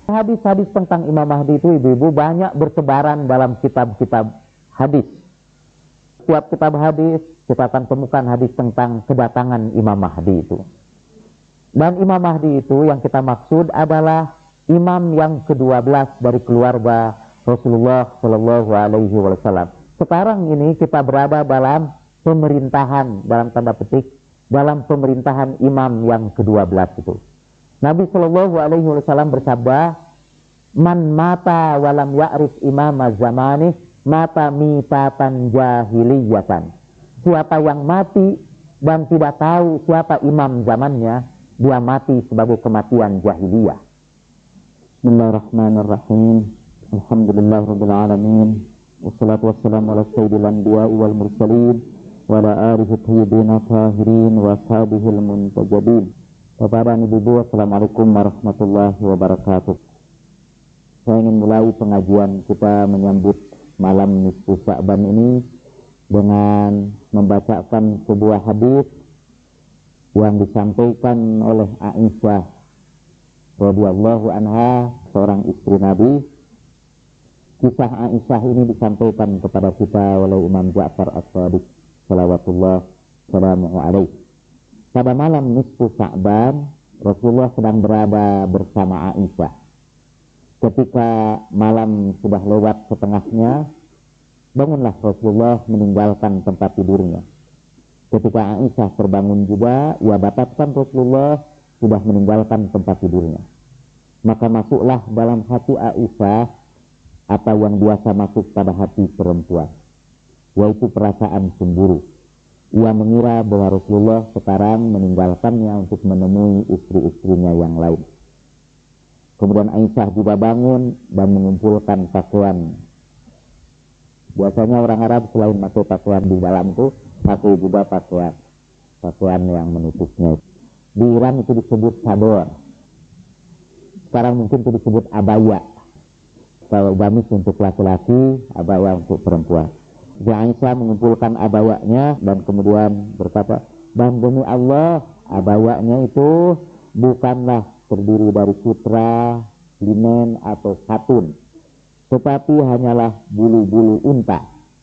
Hadis-hadis tentang Imam Mahdi itu ibu-ibu banyak bertebaran dalam kitab-kitab hadis. Setiap kitab hadis kita akan temukan hadis tentang kedatangan Imam Mahdi itu. Dan Imam Mahdi itu yang kita maksud adalah imam yang ke-12 dari keluarga Rasulullah Shallallahu Alaihi Wasallam. Sekarang ini kita berada dalam pemerintahan, dalam tanda petik, dalam pemerintahan imam yang ke-12 itu. Nabi Shallallahu Alaihi Wasallam bersabda, "Man mata walam ya'rif imam zamanih, mata mitatan jahiliyatan." Siapa yang mati dan tidak tahu siapa imam zamannya, dia mati sebagai kematian jahiliyah. Bismillahirrahmanirrahim. Alhamdulillahirabbil alamin. Wassalatu wassalamu ala sayyidil anbiya'i wal mursalin wa ala alihi thayyibin tahirin wa ashabihil muntajabin. Bapak dan Ibu, assalamualaikum warahmatullahi wabarakatuh. Saya ingin mulai pengajian kita menyambut malam nisfu Sya'ban ini dengan membacakan sebuah hadis yang disampaikan oleh Aisyah radhiyallahu anha, seorang istri Nabi. Kisah Aisyah ini disampaikan kepada kita oleh Imam Ja'far As-Shadiq salawatullah salamuhu alaihi. Pada malam nisfu Sya'ban, Rasulullah sedang berada bersama Aisyah. Ketika malam sudah lewat setengahnya, bangunlah Rasulullah meninggalkan tempat tidurnya. Ketika Aisyah terbangun juga, ia dapatkan Rasulullah sudah meninggalkan tempat tidurnya. Maka masuklah dalam hati Aisyah apa yang biasa masuk pada hati perempuan, yaitu perasaan cemburu. Ia mengira bahwa Rasulullah sekarang meninggalkannya untuk menemui istri-istrinya yang lain. Kemudian Aisyah juga bangun dan mengumpulkan pakaian. Biasanya orang Arab selain pakai pakaian di dalam itu, pakai juga pakaian yang menutupnya. Di Iran itu disebut sador. Sekarang mungkin itu disebut abaya. Kalau gamis untuk laki-laki, abaya untuk perempuan. Jadi Aisyah mengumpulkan abayanya dan kemudian berkata, "Dan demi Allah, abayanya itu bukanlah terdiri dari sutra, linen atau katun, tetapi hanyalah bulu-bulu unta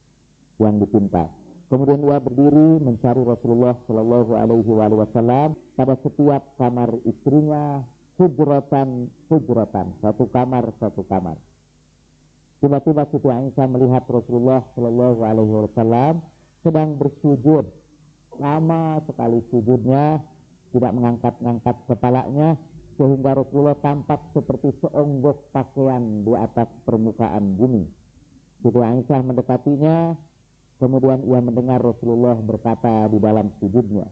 yang dipintal." Kemudian ia berdiri mencari Rasulullah Shallallahu Alaihi Wasallam pada setiap kamar istrinya, hujratan, satu kamar. Tiba-tiba Siti Aisyah melihat Rasulullah Shallallahu Alaihi Wasallam sedang bersujud, lama sekali sujudnya, tidak mengangkat-ngangkat kepalanya, sehingga Rasulullah tampak seperti seonggok pakaian di atas permukaan bumi. Siti Aisyah mendekatinya. Kemudian ia mendengar Rasulullah berkata di dalam sujudnya,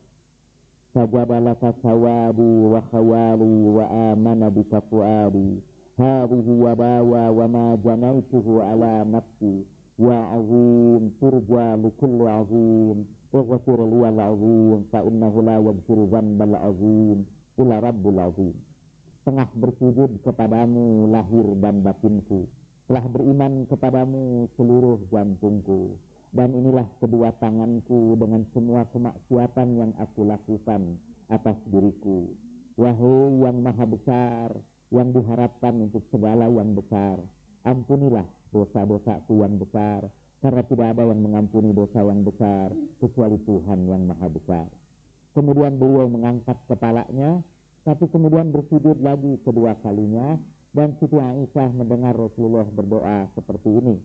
"Sajabalaka sawadi wa khawali wa amana bika fuadi, hadhihi wa bawa wa ma janaituhu ala nafsi, wa azim turja likulli azim, wa ghafir liwal azim, fa innahu la yaghfiru dhanbal azim, ila rabbul azim." Tengah bersujud kepadamu lahir dan batinku, telah beriman kepadamu seluruh jantungku. Dan inilah kedua tanganku dengan semua kemaksiatan yang aku lakukan atas diriku. Wahai yang maha besar, yang diharapkan untuk segala yang besar, ampunilah dosa-dosaku yang besar, karena tidak ada yang mengampuni dosa yang besar kecuali Tuhan yang maha besar. Kemudian beliau mengangkat kepalanya, tapi kemudian bersujud lagi kedua kalinya, dan Siti Aisyah mendengar Rasulullah berdoa seperti ini.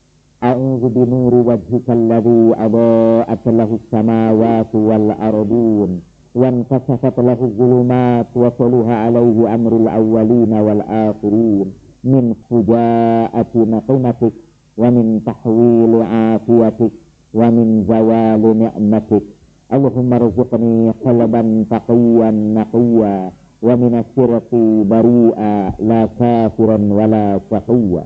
A'udzu binuri wajhikal ladzi adaa'at lahu as-samawati wal ardun wa inkashafat lahu adh-dhulumat wa saluha 'alaihi amrul awwalina wal akhirin min fujaa'ati naqmatik wa min tahwili 'afiyatik wa min zawali ni'matik. Allahumma rzuqni qalban taqiyan naqiyya wa min asy-syirki bari'a la kafiran wala fahiyya.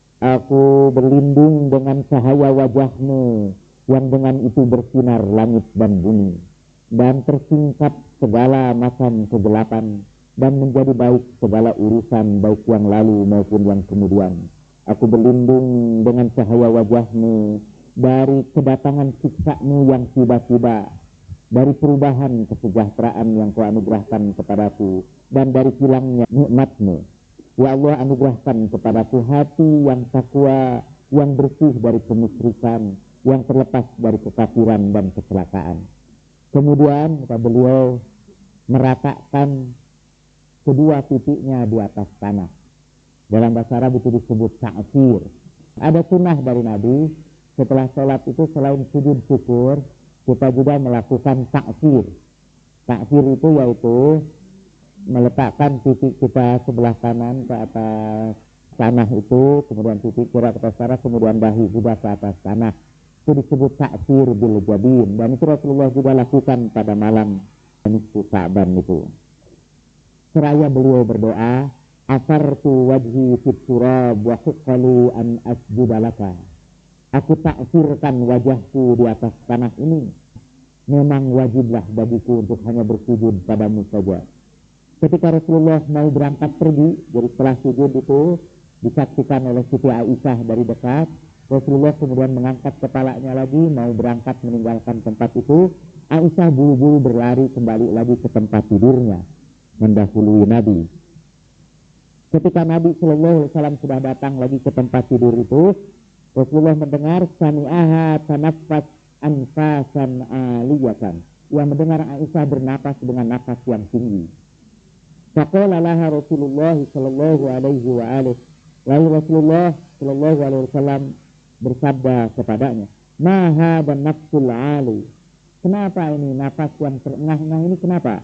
Aku berlindung dengan cahaya wajahmu yang dengan itu bersinar langit dan bumi, dan tersingkap segala macam kegelapan, dan menjadi baik segala urusan baik yang lalu maupun yang kemudian. Aku berlindung dengan cahaya wajahmu dari kedatangan siksa-Mu yang tiba-tiba, dari perubahan kesejahteraan yang Kau anugerahkan kepadaku, dan dari hilangnya nikmat-Mu. Ya Allah, anugerahkan kepadaku hati yang takwa, yang bersih dari kemusyrikan, yang terlepas dari kekafiran dan kecelakaan. Kemudian kata beliau meratakan kedua titiknya di atas tanah. Dalam bahasa Arab itu disebut ta'fir. Ada sunnah dari Nabi, setelah sholat itu selain sujud syukur, kita juga melakukan ta'fir. Ta'fir itu yaitu meletakkan titik kita sebelah kanan ke atas tanah itu, kemudian titik kiri ke atas tanah, kemudian dahi juga ke atas tanah. Itu disebut ta'fir bil jabin, dan itu Rasulullah juga lakukan pada malam nisfu Sa'ban itu. Seraya beliau berdoa, afartu wajhi fit turab wa huqqalu an asjuda laka. Aku ta'firkan wajahku di atas tanah ini. Memang wajiblah bagiku untuk hanya bersujud padamu saja. Ketika Rasulullah mau berangkat pergi, jadi setelah sujud itu disaksikan oleh Siti Aisyah dari dekat. Rasulullah kemudian mengangkat kepalanya lagi, mau berangkat meninggalkan tempat itu. Aisyah buru-buru berlari kembali lagi ke tempat tidurnya, mendahului Nabi. Ketika Nabi SAW sudah datang lagi ke tempat tidur itu, Rasulullah mendengar sami'aha tanaffas anfasan aliyatan. Ia mendengar Aisyah bernapas dengan napas yang tinggi. Faqala laha Rasulullah sallallahu alaihi wa alihi. Lalu Rasulullah sallallahu alaihi wasallam bersabda kepadanya, "Ma hadha nafsul 'ali?" Kenapa ini napas yang terengah-engah ini kenapa?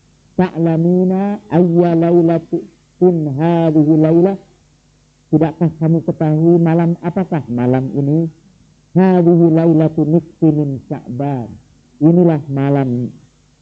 Ta'lamina awwa laulatin hadhihi lailah? Tidakkah kamu ketahui malam apakah malam ini? Hadhihi lailatu nisfi min Sya'ban. Inilah malam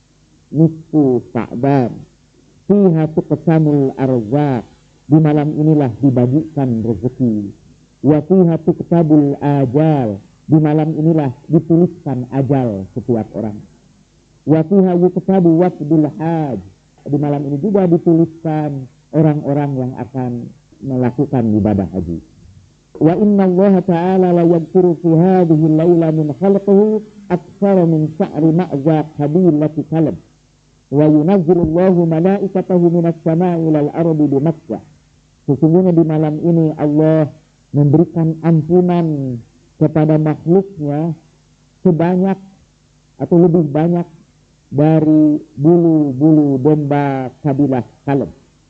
nisfu Sya'ban. Fiha tuqsamul arzaq. Di malam inilah dibagikan rezeki. Wa fiha tuqtabul ajal. Di malam inilah dituliskan ajal setiap orang. Wa fiha yuktabu wafdul haj. Di malam ini juga dituliskan orang-orang yang akan melakukan ibadah haji. Wa inna Allah ta'ala la yaghfiru fi hadhihi al-laila min khalqihi aktsara min sa'ri ma'za qabilati kalb. Wa yunazzilullahu malaikatahu minas sama'i ilal ardi bi Makkah. Sesungguhnya di malam ini Allah memberikan ampunan kepada makhluknya sebanyak atau lebih banyak dari bulu-bulu domba kabilah Kalb.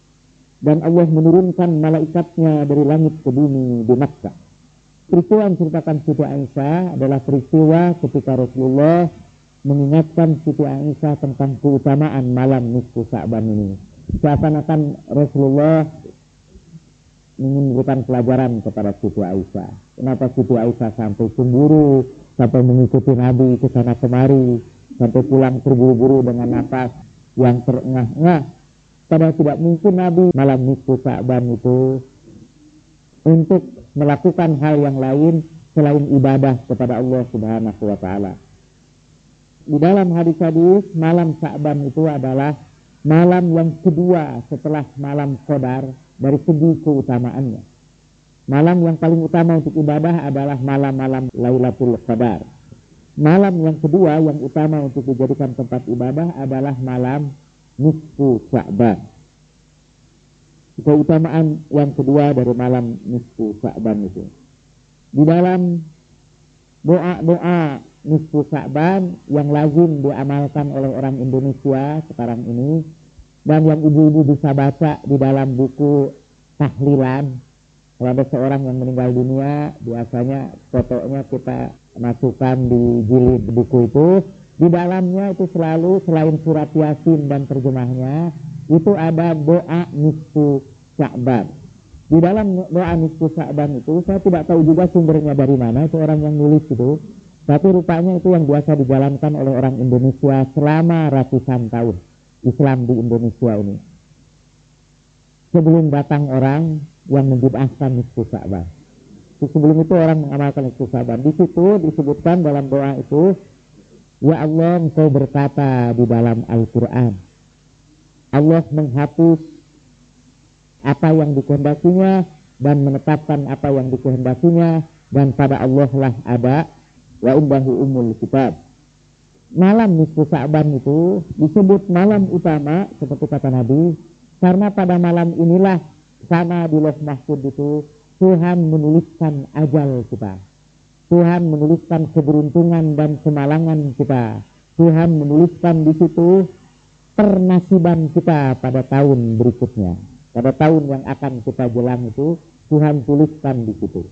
Dan Allah menurunkan malaikatnya dari langit ke bumi di Makkah. Peristiwa yang diceritakan Siti Aisyah adalah peristiwa ketika Rasulullah mengingatkan Siti Aisyah tentang keutamaan malam nisfu Sa'ban ini. Seakan-akan Rasulullah ingin memberikan pelajaran kepada Siti Aisyah. Kenapa Siti Aisyah sampai cemburu, sampai mengikuti Nabi ke sana kemari, sampai pulang terburu-buru dengan napas yang terengah-engah. Padahal tidak mungkin Nabi malam nisfu Sa'ban itu untuk melakukan hal yang lain selain ibadah kepada Allah Subhanahu wa ta'ala. Di dalam hadis-hadis, malam Sa'ban itu adalah malam yang kedua setelah malam Qadar dari segi keutamaannya. Malam yang paling utama untuk ibadah adalah malam-malam Lailatul Qadar. Malam yang kedua yang utama untuk dijadikan tempat ibadah adalah malam nisfu Sa'ban. Keutamaan yang kedua dari malam nisfu Sa'ban itu. Di dalam doa-doa nisfu Sa'ban yang lazim diamalkan oleh orang Indonesia sekarang ini, dan yang ibu-ibu bisa baca di dalam buku tahlilan. Kalau ada seorang yang meninggal dunia, biasanya fotonya kita masukkan di jilid buku itu. Di dalamnya itu selalu selain surat Yasin dan terjemahnya, itu ada doa nisfu Sa'ban. Di dalam doa nisfu Sa'ban itu, saya tidak tahu juga sumbernya dari mana, itu orang yang nulis itu. Tapi rupanya itu yang biasa dijalankan oleh orang Indonesia selama ratusan tahun Islam di Indonesia ini. Sebelum datang orang yang membid'ahkan nisfu Sa'ban. Sebelum itu orang mengamalkan nisfu Sa'ban. Di situ disebutkan dalam doa itu, ya Allah, Engkau berkata di dalam Al-Quran, Allah menghapus apa yang dikehendakinya dan menetapkan apa yang dikehendakinya, dan pada Allah lah ada wa indahu umul kitab. Malam nisfu Sa'ban itu disebut malam utama seperti kata Nabi, karena pada malam inilah Sama di Lauh Mahfuz itu Tuhan menuliskan ajal kita. Tuhan menuliskan keberuntungan dan kemalangan kita. Tuhan menuliskan di situ pernasiban kita pada tahun berikutnya. Pada tahun yang akan kita jelang itu Tuhan tuliskan di situ.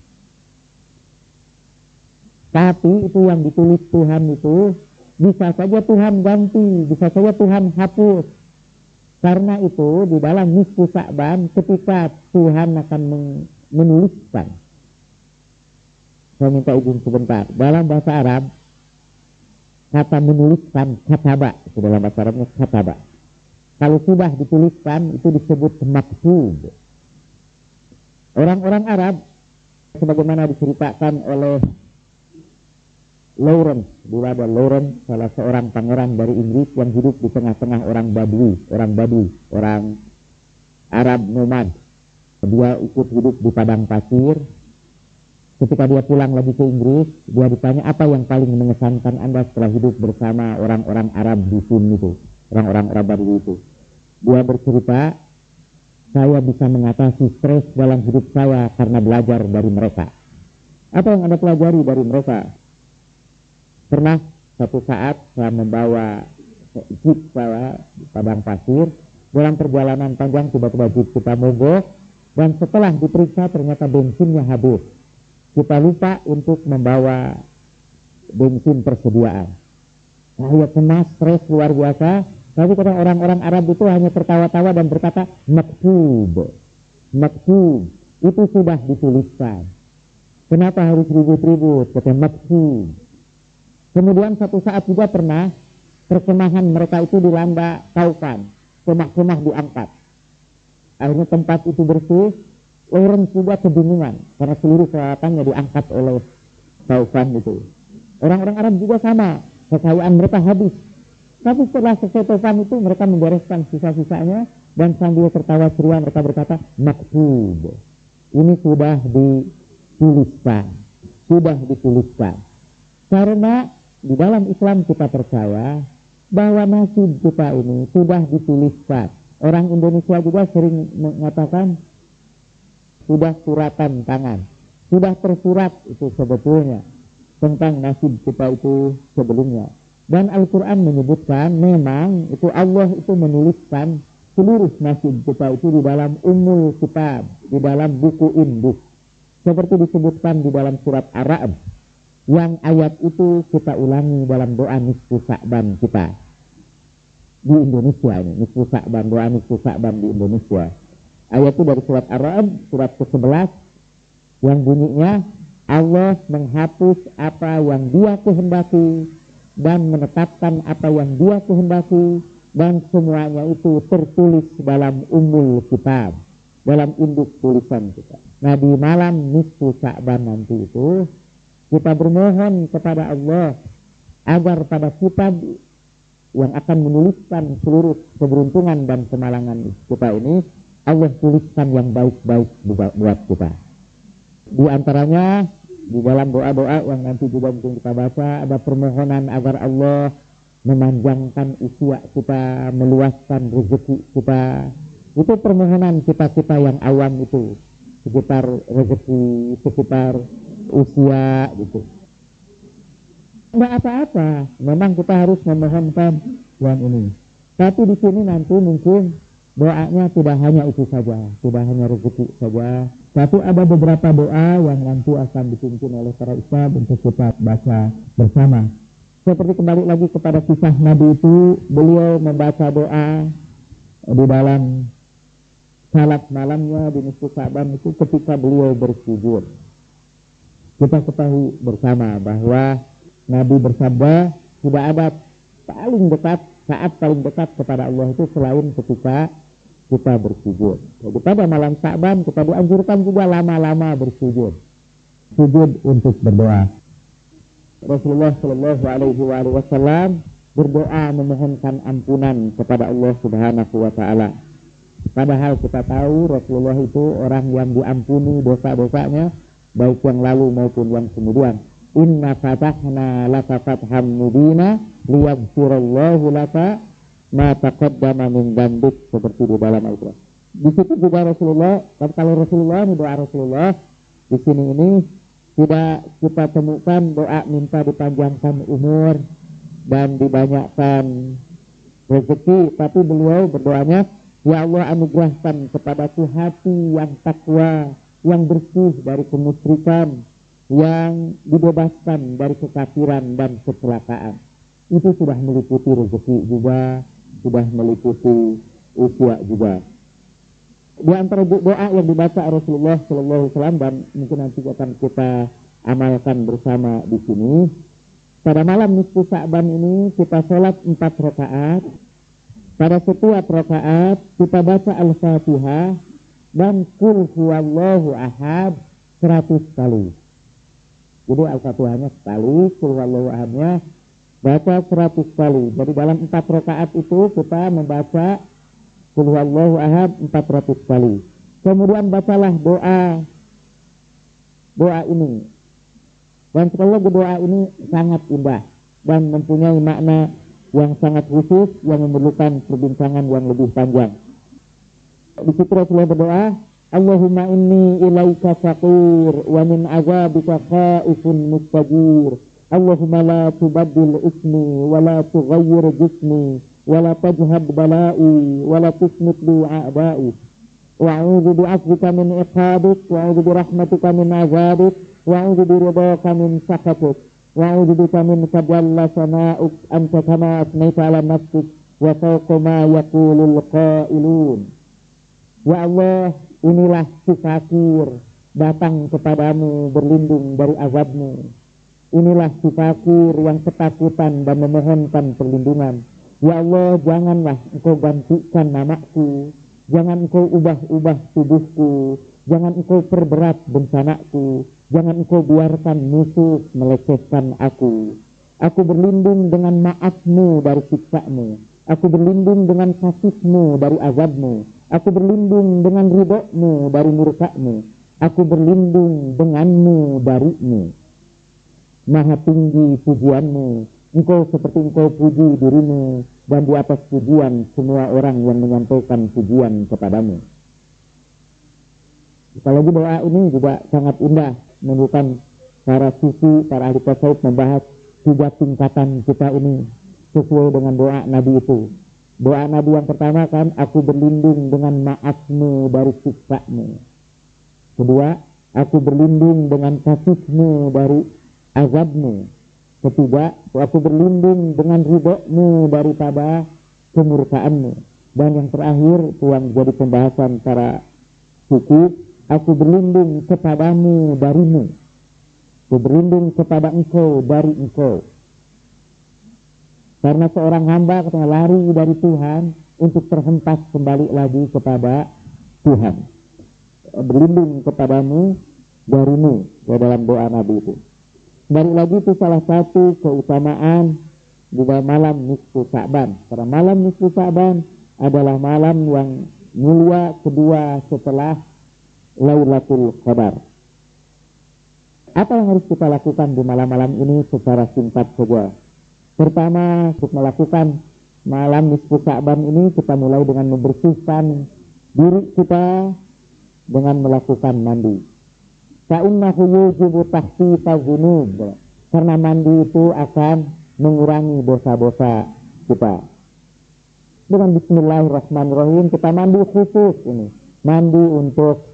Tapi itu yang ditulis Tuhan itu bisa saja Tuhan ganti, bisa saja Tuhan hapus. Karena itu di dalam nisfu Sya'ban ketika Tuhan akan menuliskan. Saya minta izin sebentar. Dalam bahasa Arab kata menuliskan kataba, itu dalam bahasa Arabnya kataba. Kalau sudah dituliskan itu disebut maktub. Orang-orang Arab sebagaimana diceritakan oleh Lawrence, Bulada Lawrence, salah seorang pangeran dari Inggris yang hidup di tengah-tengah orang Badui, orang Arab nomad. Dia ikut hidup di padang pasir. Ketika dia pulang lagi ke Inggris, dia ditanya apa yang paling mengesankan Anda setelah hidup bersama orang-orang Arab dusun itu, orang-orang Arab Badui itu. Dia bercerita, saya bisa mengatasi stres dalam hidup saya karena belajar dari mereka. Apa yang Anda pelajari dari mereka? Pernah satu saat saya membawa jeep saya di padang pasir, dalam perjalanan panjang tiba-tiba jeep kita mogok, dan setelah diperiksa ternyata bensinnya habis. Kita lupa untuk membawa bensin persediaan. Saya kena stres luar biasa, tapi kata orang-orang Arab itu hanya tertawa-tawa dan berkata, maktub, itu sudah dituliskan. Kenapa harus ribut-ribut? Kata maktub. Kemudian satu saat juga pernah perkemahan mereka itu dilanda taufan, kemah-kemah diangkat. Akhirnya tempat itu bersih. Orang juga kebingungan karena seluruh peralatannya diangkat oleh taufan itu. Orang-orang Arab juga sama, kekayaan mereka habis. Tapi setelah selesai taufan itu mereka membereskan sisa-sisanya dan sambil tertawa ceria mereka berkata, maktub, ini sudah dituliskan. Karena di dalam Islam kita percaya bahwa nasib kita ini sudah dituliskan. Orang Indonesia juga sering mengatakan sudah suratan tangan, sudah tersurat itu sebetulnya tentang nasib kita itu sebelumnya. Dan Al-Quran menyebutkan memang itu Allah itu menuliskan seluruh nasib kita itu di dalam Ummul Kitab, di dalam buku induk, seperti disebutkan di dalam surat Ar-Ra'd. Yang ayat itu kita ulangi dalam doa nisfu Sya'ban kita di Indonesia ini, nisfu Sya'ban, doa nisfu Sya'ban di Indonesia. Ayat itu dari surat Ar-Ra'd, surat ke-11, yang bunyinya, Allah menghapus apa yang Dia kehendaki dan menetapkan apa yang Dia kehendaki, dan semuanya itu tertulis dalam Ummul Kitab, dalam induk tulisan kita. Nah, di malam nisfu Sya'ban nanti itu kita bermohon kepada Allah agar pada kitab yang akan menuliskan seluruh keberuntungan dan kemalangan kita ini, Allah tuliskan yang baik-baik buat kita. Di antaranya di dalam doa-doa yang nanti juga mungkin kita baca, ada permohonan agar Allah memanjangkan usia kita, meluaskan rezeki kita. Itu permohonan kita-kita yang awam itu, sekitar rezeki, sekitar usia gitu. Enggak apa-apa, memang kita harus memohonkan yang ini. Tapi di sini nanti mungkin doanya tidak hanya itu saja, tidak hanya rezeki saja, tapi ada beberapa doa yang nanti akan dipimpin oleh para ustaz untuk kita baca bersama. Seperti kembali lagi kepada kisah Nabi itu, beliau membaca doa di dalam salat malamnya di nisfu Sya'ban itu ketika beliau bersujud. Kita ketahui bersama bahwa Nabi bersabda tidak ada saat paling dekat kepada Allah itu selain ketika kita bersujud. Jadi pada malam Sya'ban kita dianjurkan juga lama-lama bersujud. Sujud untuk berdoa. Rasulullah Shallallahu Alaihi Wasallam berdoa memohonkan ampunan kepada Allah Subhanahu Wa Taala. Padahal kita tahu Rasulullah itu orang yang diampuni dosa-dosanya, baik yang lalu maupun yang kemudian. Inna fatahna laka fatham mubina liyaghfirallahu laka ma taqaddama min dzambik, seperti di dalam Al-Qur'an. Di situ juga Rasulullah, kalau Rasulullah ini doa Rasulullah di sini ini tidak kita temukan doa minta dipanjangkan umur dan dibanyakkan rezeki, tapi beliau berdoanya, ya Allah anugerahkan kepadaku hati yang takwa, yang bersih dari kemusyrikan, yang dibebaskan dari kekafiran dan kecelakaan. Itu sudah meliputi rezeki juga, sudah meliputi usia juga. Di antara doa yang dibaca Rasulullah SAW dan mungkin nanti akan kita amalkan bersama di sini. Pada malam nisfu Sa'ban ini kita sholat 4 rakaat. Pada setiap rakaat kita baca Al-Fatihah dan Qul huwallahu ahad 100 kali. Jadi Al-Fatihahnya sekali, Qul huwallahu ahadnya baca 100 kali. Jadi dalam 4 rakaat itu kita membaca Qul huwallahu ahad 400 kali. Kemudian bacalah doa ini. Dan kalau doa ini sangat indah dan mempunyai makna yang sangat khusus yang memerlukan perbincangan yang lebih panjang. Di situ Rasulullah berdoa, Allahumma inni ilaika faqur wa min azabika khaifun mustajir. Allahumma la tubaddil ismi wa la tughayyir jismi wa la tajhab bala'i wa la tusmit bi a'da'i. Wa a'udzu bi'afwika min iqabik wa a'udzu birahmatika min azabik wa a'udzu biridhaka min sakhatik. Wa'udzu bika min tajalla sana'uk anta kama asnaita ala nafsik wa fawqa ma yaqulul qailun. Ya Allah, inilah si fakir datang kepadamu berlindung dari azabmu. Inilah si fakir yang ketakutan dan memohonkan perlindungan. Ya Allah, janganlah engkau gantikan namaku, jangan engkau ubah-ubah tubuhku, jangan engkau perberat bencanaku, jangan engkau biarkan musuh melecehkan aku. Aku berlindung dengan maafmu dari siksamu. Aku berlindung dengan kasihmu dari azabmu. Aku berlindung dengan ridhomu dari murkamu. Aku berlindung denganmu darimu. Maha tinggi pujianmu. Engkau seperti engkau puji dirimu. Dan di atas pujian semua orang yang menyampaikan pujian kepadamu. Kalau doa ini juga sangat indah. Menunjukkan para sufi, para ahli tasawuf membahas 3 tingkatan kita ini sesuai dengan doa Nabi itu. Doa Nabi yang pertama kan, aku berlindung dengan maafmu dari siksamu. Kedua, aku berlindung dengan kasihmu dari azabmu. Ketiga, aku berlindung dengan ridhomu daripada kemurkaanmu. Dan yang terakhir, yang jadi pembahasan para sufi, aku berlindung kepadamu darimu. Aku berlindung kepada engkau dari engkau. Karena seorang hamba ketika lari dari Tuhan untuk terhempas kembali lagi kepada Tuhan. Berlindung kepadamu darimu dalam doa Nabi itu. Balik lagi itu salah satu keutamaan juga malam nisfu Sa'ban. Karena malam nisfu Sa'ban adalah malam yang mulia kedua setelah Lailatul Qadar. Apa yang harus kita lakukan di malam-malam ini secara singkat saja? Pertama, untuk melakukan malam nisfu Sa'ban ini kita mulai dengan membersihkan diri kita dengan melakukan mandi. Fa'innahu yujibu tahsita dzunub. Karena mandi itu akan mengurangi dosa-dosa kita. Dengan bismillahirrahmanirrahim kita mandi khusus ini. Mandi untuk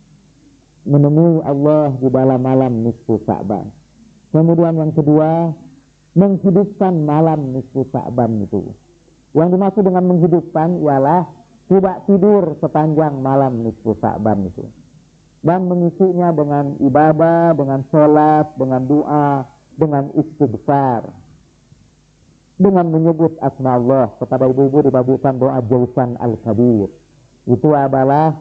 menemui Allah di dalam malam nisfu Sa'ban. Kemudian yang kedua, menghidupkan malam nisfu Sa'ban itu. Yang dimaksud dengan menghidupkan ialah tidak tidur sepanjang malam nisfu Sa'ban itu. Dan mengisinya dengan ibadah, dengan sholat, dengan doa, dengan istighfar. Dengan menyebut asma Allah. Kepada ibu-ibu dibagikan doa Jausan Al-Kabir. Itu adalah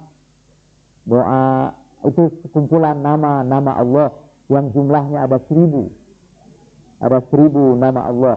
doa, itu kumpulan nama-nama Allah yang jumlahnya ada 1000. Ada 1000 nama Allah.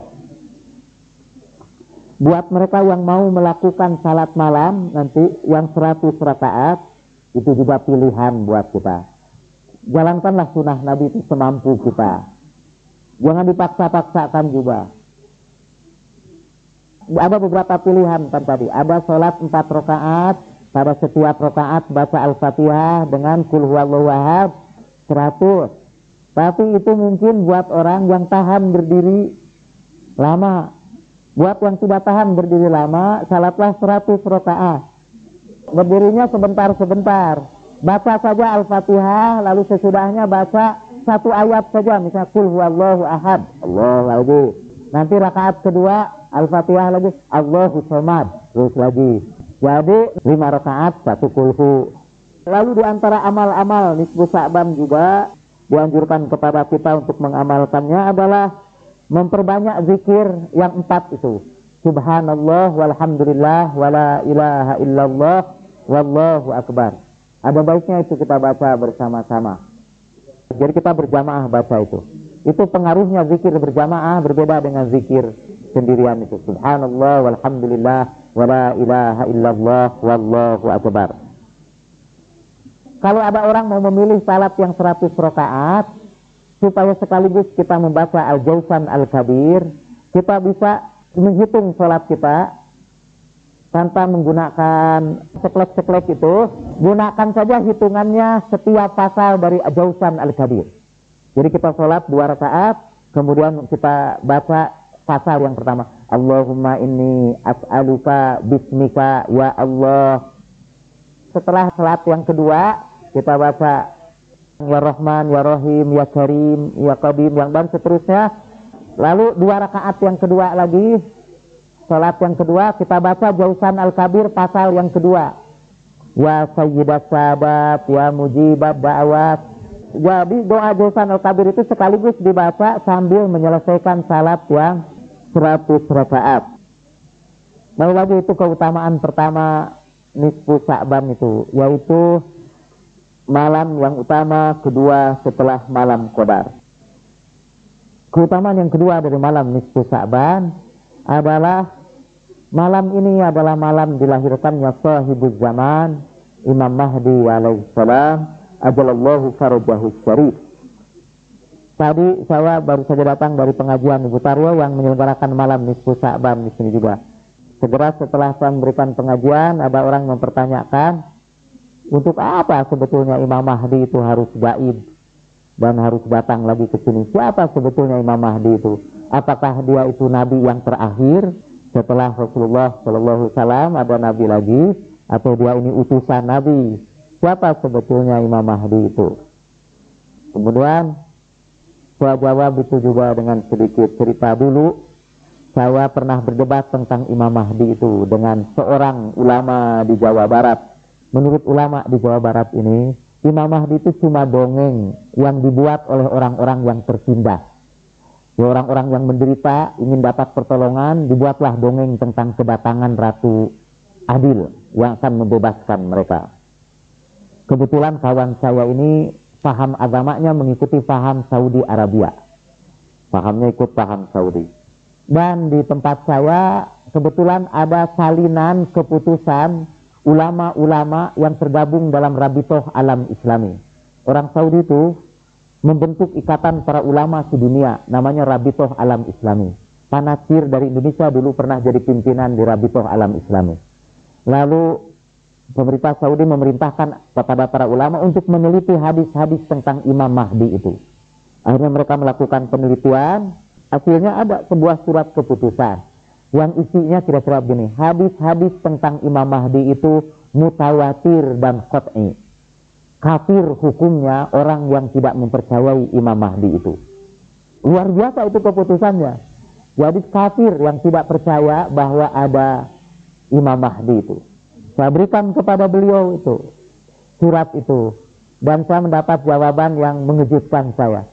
Buat mereka yang mau melakukan salat malam nanti yang 100 rakaat, itu juga pilihan buat kita. Jalankanlah sunnah Nabi itu semampu kita. Jangan dipaksa-paksakan juga. Ada beberapa pilihan kan tadi. Ada sholat 4 rakaat pada setiap rakaat baca Al-Fatihah dengan Qul huwallahu ahad 100. Tapi itu mungkin buat orang yang tahan berdiri lama. Buat yang tidak tahan berdiri lama, salatlah 100 rakaat. Berdirinya sebentar-sebentar. Baca saja Al-Fatihah, lalu sesudahnya baca satu ayat saja, misalnya Qul huwallahu ahad, Allah lagi. Nanti rakaat kedua Al-Fatihah lagi, Allahu samad, terus lagi. Jadi 5 rakaat 1 kulhu. Lalu di antara amal-amal nisfu Sa'ban juga dianjurkan kepada kita untuk mengamalkannya adalah memperbanyak zikir yang 4 itu. Subhanallah walhamdulillah wala ilaha illallah wallahu akbar. Ada baiknya itu kita baca bersama-sama. Jadi kita berjamaah baca itu. Itu pengaruhnya zikir berjamaah berbeda dengan zikir sendirian itu. Subhanallah walhamdulillah wala ilaha illallah wallahu akbar. Kalau ada orang mau memilih salat yang 100 rakaat supaya sekaligus kita membaca Al-Jawsan Al-Kabir, kita bisa menghitung salat kita tanpa menggunakan seklek-seklek itu. Gunakan saja hitungannya setiap pasal dari Al-Jawsan Al-Kabir. Jadi kita salat 2 rakaat, kemudian kita baca pasal yang pertama, Allahumma inni as'aluka bismika ya Allah. Setelah salat yang kedua, kita baca ya Rahman, ya Rahim, ya Karim, ya Qadim, dan seterusnya. Lalu 2 rakaat yang kedua lagi, salat yang kedua, kita baca Jawsan Al-Kabir pasal yang kedua. Ya Sayyidat Sahabat, ya Mujibab Da'awat. Jadi doa Jawsan Al-Kabir itu sekaligus dibaca sambil menyelesaikan salat yang 100 rakaat. Lalu lagi itu keutamaan pertama nisfu Sa'ban itu, yaitu malam yang utama kedua setelah malam Qadar. Keutamaan yang kedua dari malam nisfu Sa'ban adalah malam ini adalah malam dilahirkannya sahibuz zaman Imam Mahdi alaihissalam ajalallahu farajahu syarif. Tadi saya baru saja datang dari pengajian Ibu Tarwa yang menyelenggarakan malam nisfu Sa'ban di sini juga. Segera setelah saya memberikan pengajian, ada orang mempertanyakan, untuk apa sebetulnya Imam Mahdi itu harus gaib dan harus datang lagi ke sini? Siapa sebetulnya Imam Mahdi itu? Apakah dia itu nabi yang terakhir setelah Rasulullah SAW ada nabi lagi, atau dia ini utusan nabi? Siapa sebetulnya Imam Mahdi itu? Kemudian saya jawab itu juga dengan sedikit cerita dulu. Saya pernah berdebat tentang Imam Mahdi itu dengan seorang ulama di Jawa Barat. Menurut ulama di Jawa Barat ini, Imam Mahdi itu cuma dongeng yang dibuat oleh orang-orang yang tertindas. Ya, orang-orang yang menderita ingin dapat pertolongan, dibuatlah dongeng tentang kedatangan Ratu Adil yang akan membebaskan mereka. Kebetulan kawan saya ini paham agamanya mengikuti paham Saudi Arabia. Pahamnya ikut paham Saudi. Dan di tempat saya kebetulan ada salinan keputusan ulama-ulama yang tergabung dalam Rabitoh Alam Islami. Orang Saudi itu membentuk ikatan para ulama sedunia, namanya Rabitoh Alam Islami. Panasir dari Indonesia dulu pernah jadi pimpinan di Rabitoh Alam Islami. Lalu pemerintah Saudi memerintahkan kepada para ulama untuk meneliti hadis-hadis tentang Imam Mahdi itu. Akhirnya mereka melakukan penelitian, hasilnya ada sebuah surat keputusan yang isinya kira-kira begini, hadis-hadis tentang Imam Mahdi itu mutawatir dan qat'i. Kafir hukumnya orang yang tidak mempercayai Imam Mahdi itu. Luar biasa itu keputusannya. Jadi kafir yang tidak percaya bahwa ada Imam Mahdi itu. Saya berikan kepada beliau itu surat itu, dan saya mendapat jawaban yang mengejutkan saya.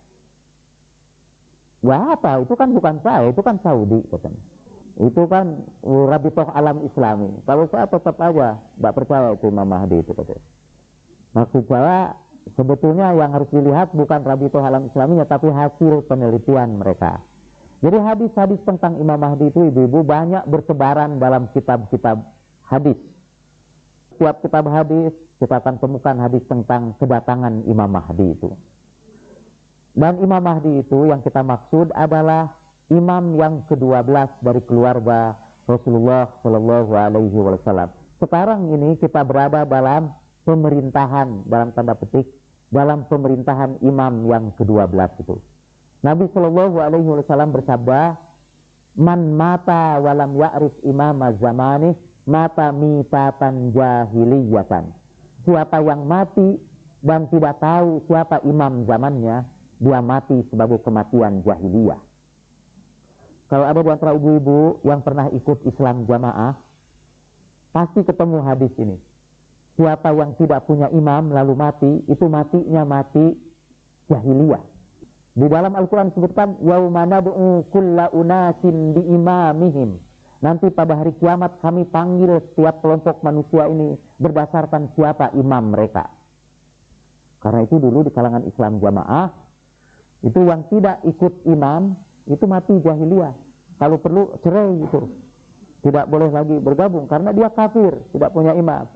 Wah, apa? Itu kan bukan saya, itu kan Saudi katanya. Itu kan Rabitoh Alam Islami. Kalau saya tetap aja tidak percaya itu Imam Mahdi itu katanya. Maksud saya sebetulnya yang harus dilihat bukan Rabitoh Alam Islaminya, tapi hasil penelitian mereka. Jadi hadis-hadis tentang Imam Mahdi itu ibu-ibu banyak bersebaran dalam kitab-kitab hadis. Setiap kitab hadis kita akan temukan hadis tentang kedatangan Imam Mahdi itu. Dan Imam Mahdi itu yang kita maksud adalah imam yang ke-12 dari keluarga Rasulullah Shallallahu Alaihi Wasallam. Sekarang ini kita berada dalam pemerintahan, dalam tanda petik, dalam pemerintahan imam yang ke-12 itu. Nabi Shallallahu Alaihi Wasallam bersabda, "Man mata walam ya'rif imam zamanih, mata mitatan jahiliyatan." Siapa yang mati dan tidak tahu siapa imam zamannya, dia mati sebagai kematian jahiliyah. Kalau ada di antara ibu-ibu yang pernah ikut Islam jamaah, pasti ketemu hadis ini. Siapa yang tidak punya imam lalu mati, itu matinya mati jahiliyah. Di dalam Al-Quran disebutkan, yauma nad'u kulla unasin bi imamihim. Nanti pada hari kiamat kami panggil setiap kelompok manusia ini berdasarkan siapa imam mereka. Karena itu dulu di kalangan Islam jamaah, itu yang tidak ikut imam, itu mati jahiliyah. Kalau perlu cerai itu. Tidak boleh lagi bergabung karena dia kafir, tidak punya imam.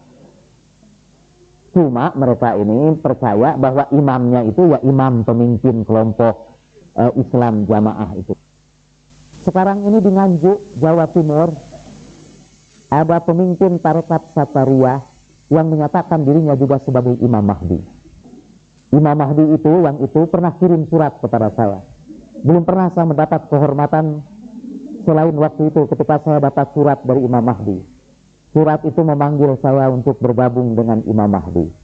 Cuma mereka ini percaya bahwa imamnya itu ya imam pemimpin kelompok Islam jamaah itu. Sekarang ini di Nganjuk, Jawa Timur, ada pemimpin tarekat Satariyah yang menyatakan dirinya juga sebagai Imam Mahdi. Imam Mahdi itu, yang itu pernah kirim surat kepada saya. Belum pernah saya mendapat kehormatan selain waktu itu ketika saya dapat surat dari Imam Mahdi. Surat itu memanggil saya untuk bergabung dengan Imam Mahdi.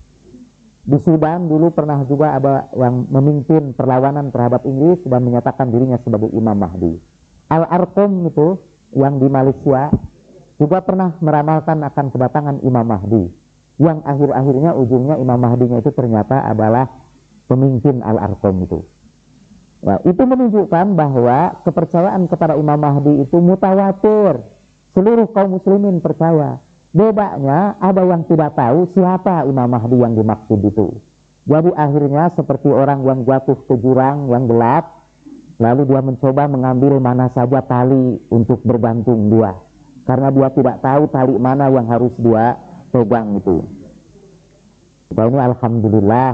Di Sudan dulu pernah juga ada yang memimpin perlawanan terhadap Inggris dan menyatakan dirinya sebagai Imam Mahdi. Al-Arqam itu yang di Malaysia juga pernah meramalkan akan kedatangan Imam Mahdi. Yang akhir-akhirnya ujungnya Imam Mahdinya itu ternyata adalah pemimpin Al-Arqam itu. Nah, itu menunjukkan bahwa kepercayaan kepada Imam Mahdi itu mutawatir. Seluruh kaum muslimin percaya. Bedanya ada yang tidak tahu siapa Imam Mahdi yang dimaksud itu. Jadi akhirnya seperti orang yang jatuh ke jurang yang gelap, lalu dia mencoba mengambil mana saja tali untuk bergantung dia. Karena dia tidak tahu tali mana yang harus dia pegang itu. Kita ini alhamdulillah,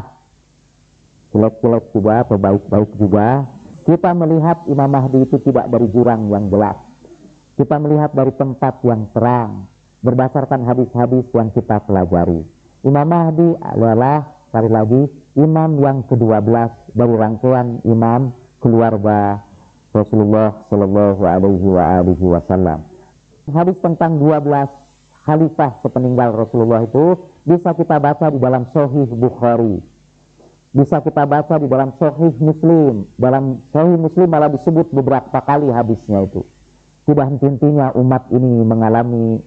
jelek-jelek juga, baik-baik juga, kita melihat Imam Mahdi itu tidak dari jurang yang gelap. Kita melihat dari tempat yang terang, berdasarkan hadis-hadis yang kita pelajari. Imam Mahdi adalah, sekali lagi, imam yang ke-12 dari rangkaian imam keluarga Rasulullah Shallallahu Alaihi Wasallam. Hadis tentang 12 khalifah sepeninggal Rasulullah itu bisa kita baca di dalam Sahih Bukhari, bisa kita baca di dalam Sahih Muslim. Dalam Sahih Muslim malah disebut beberapa kali hadisnya itu. Tidak henti-hentinya umat ini mengalami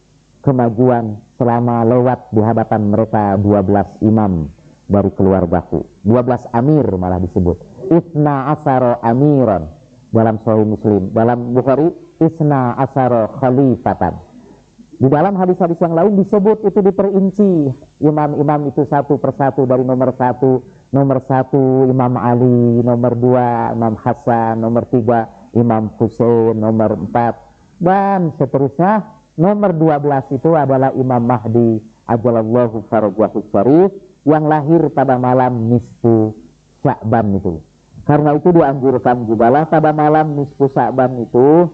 kemajuan selama lewat di hadapan mereka 12 imam dari keluargaku. 12 amir malah disebut. Isna asara amiran dalam Sahih Muslim. Dalam Bukhari, isna asara khalifatan. Di dalam hadis-hadis yang lain disebut itu diperinci. Imam-imam itu satu persatu dari nomor satu Imam Ali, nomor 2 Imam Hasan, nomor 3 Imam Husain, nomor 4 dan seterusnya. Nomor 12 itu adalah Imam Mahdi ajalallahu farajhahu syarif yang lahir pada malam nisfu Sya'ban itu. Karena itu dianjurkan juga lah pada malam nisfu Sya'ban itu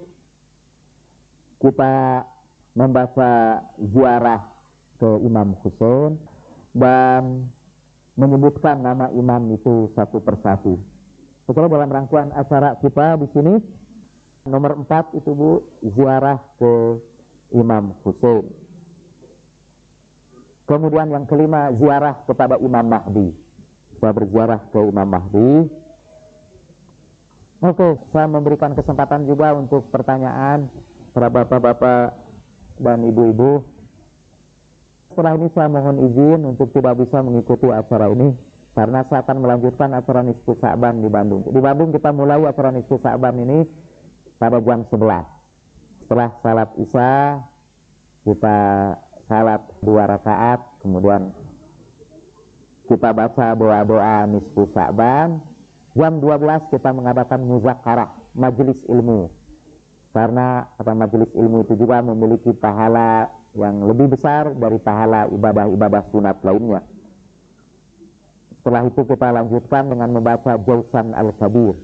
kita membaca ziarah ke Imam Husain dan menyebutkan nama imam itu satu persatu. Setelah dalam rangkaian acara kita di sini, nomor 4 itu Bu, ziarah ke Imam Husain. Kemudian yang kelima, ziarah kepada Imam Mahdi. Saya berziarah ke Imam Mahdi. Oke, saya memberikan kesempatan juga untuk pertanyaan para bapak-bapak dan ibu-ibu. Setelah ini saya mohon izin untuk tidak bisa mengikuti acara ini karena saya akan melanjutkan acara Nisfu Sya'ban di Bandung. Di Bandung kita mulai acara Nisfu Sya'ban ini pada jam 11. Setelah salat Isya kita salat 2 rakaat, kemudian kita baca doa-doa Nisfu Sya'ban. Jam 12 kita mengadakan muzakarah, majelis ilmu. Karena kata majelis ilmu itu juga memiliki pahala yang lebih besar dari pahala ibadah-ibadah sunat lainnya. Setelah itu kita lanjutkan dengan membaca Jausan Al-Kabir.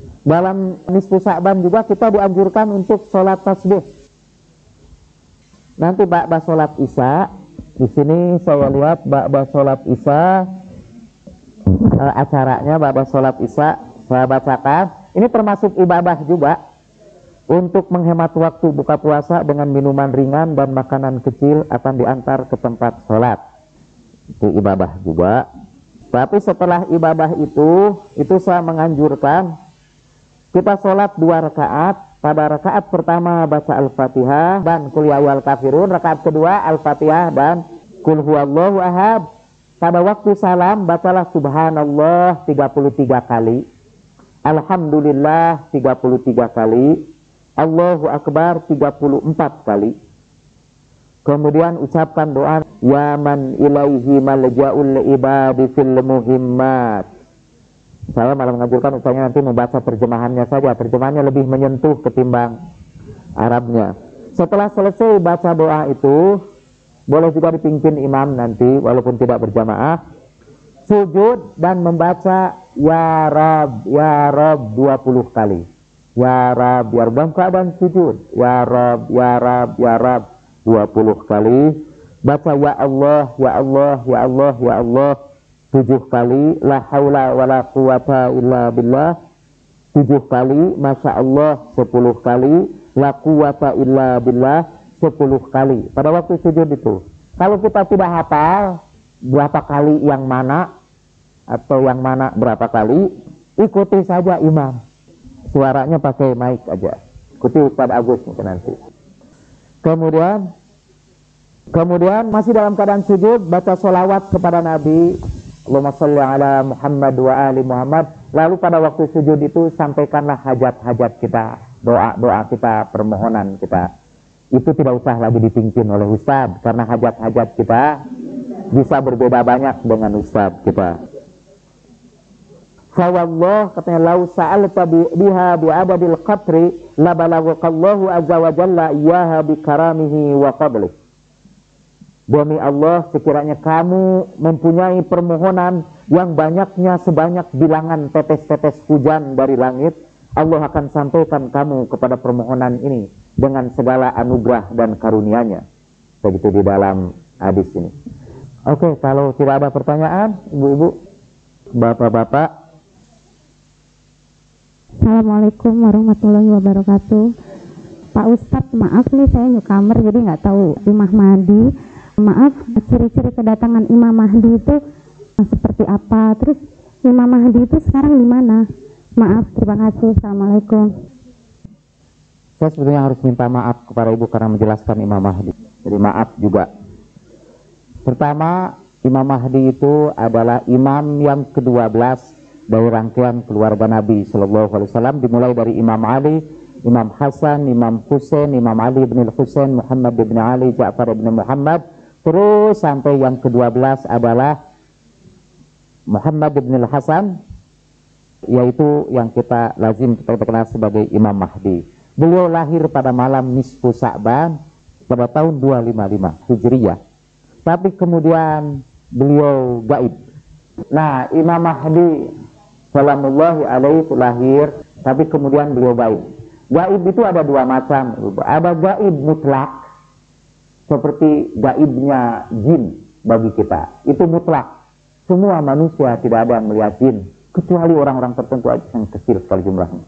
Dalam Nisfu Sya'ban juga kita dianjurkan untuk sholat tasbih. Nanti ba'da sholat isya, di sini saya lihat ba'da sholat isya, acaranya ba'da sholat isya, saya bacakan. Ini termasuk ibadah juga untuk menghemat waktu buka puasa dengan minuman ringan dan makanan kecil akan diantar ke tempat sholat. Itu ibadah juga. Tapi setelah ibadah itu saya menganjurkan kita sholat 2 rakaat. Pada rakaat pertama baca Al-Fatihah dan Qul ya ayyuhal kafirun. Rakaat kedua Al-Fatihah dan Qul huwallahu ahad. Pada waktu salam bacalah Subhanallah 33 kali, Alhamdulillah 33 kali, Allahu Akbar 34 kali. Kemudian ucapkan doa ya man ilaihi malja'ul ibadi fil muhimmat. Saya malah menganjurkan upaya nanti membaca terjemahannya saja. Terjemahannya lebih menyentuh ketimbang Arabnya. Setelah selesai baca doa itu, boleh juga dipimpin imam nanti walaupun tidak berjamaah, sujud dan membaca ya Rab 20 kali. Ya Rab, ya Rab, dalam keadaan sujud. Ya Rab, ya Rab, ya Rab 20 kali. Baca ya Allah, ya Allah, ya Allah, ya Allah 7 kali, la haula wala quwata illa billah 7 kali, masya Allah 10 kali, la quwata illa billah 10 kali. Pada waktu sujud itu, kalau kita tidak hafal berapa kali yang mana atau yang mana berapa kali, ikuti saja imam, suaranya pakai mic aja, ikuti Ustaz Agus mungkin nanti. Kemudian masih dalam keadaan sujud, baca sholawat kepada Nabi, Allahumma sholli ala Muhammad wa ali Muhammad. Lalu pada waktu sujud itu sampaikanlah hajat-hajat kita, doa-doa kita, permohonan kita. Itu tidak usah lagi dipimpin oleh Ustaz, karena hajat-hajat kita bisa berbeda banyak dengan Ustaz kita. Fawallah, katanya, lau sa'alta biha bi'abadil qatri la balaghakallahu azza wa jalla iyyaha bikaramihi wa fadlih. Demi Allah, sekiranya kamu mempunyai permohonan yang banyaknya sebanyak bilangan tetes-tetes hujan dari langit, Allah akan sampaikan kamu kepada permohonan ini dengan segala anugerah dan karunia-Nya. Begitu di dalam hadis ini. Oke, kalau tidak ada pertanyaan, ibu-ibu, bapak-bapak. Assalamualaikum warahmatullahi wabarakatuh. Pak Ustadz, maaf nih saya newcomer jadi nggak tahu Imam Mahdi. Maaf, ciri-ciri kedatangan Imam Mahdi itu seperti apa? Terus Imam Mahdi itu sekarang di mana? Maaf, terima kasih. Assalamualaikum. Saya sebetulnya harus minta maaf kepada ibu karena menjelaskan Imam Mahdi. Jadi maaf juga. Pertama, Imam Mahdi itu adalah imam yang ke-12 dari rangkaian keluarga Nabi Sallallahu Alaihi Wasallam, dimulai dari Imam Ali, Imam Hasan, Imam Husain, Imam Ali bin Husain, Muhammad bin Ali, Ja'far bin Muhammad. Terus sampai yang ke-12 adalah Muhammad bin Hasan, yaitu yang kita lazim kita kenal sebagai Imam Mahdi. Beliau lahir pada malam nisfu Sa'ban pada tahun 255 Hijriyah. Tapi kemudian beliau gaib. Nah, Imam Mahdi salamullahi alaihi lahir, tapi kemudian beliau gaib. Gaib itu ada dua macam. Ada gaib mutlak, seperti gaibnya jin bagi kita. Itu mutlak. Semua manusia tidak ada yang melihat jin, kecuali orang-orang tertentu yang kecil sekali jumlahnya.